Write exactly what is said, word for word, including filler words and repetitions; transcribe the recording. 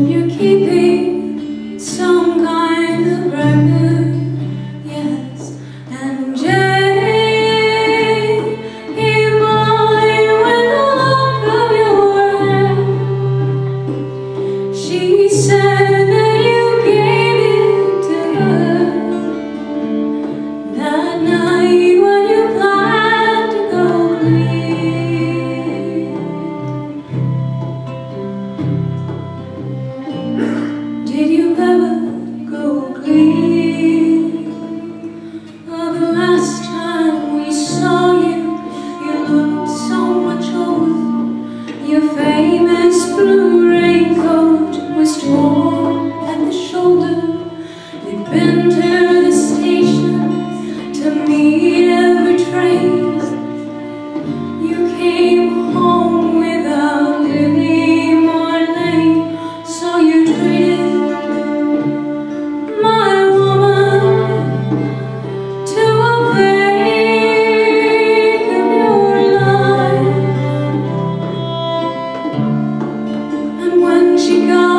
Hope you're keeping some kind of record, yes. And Jane, keep mine with the lock of your hand. She said that you gave it to her that night when you planned to go clean. Did you ever go clean? Oh, the last time we saw you, you looked so much older. Your famous blue raincoat was torn at the shoulder. You'd been to the station to meet every train. You came home without Lily Marlene, so you traded my woman to a fake of your life. And when she got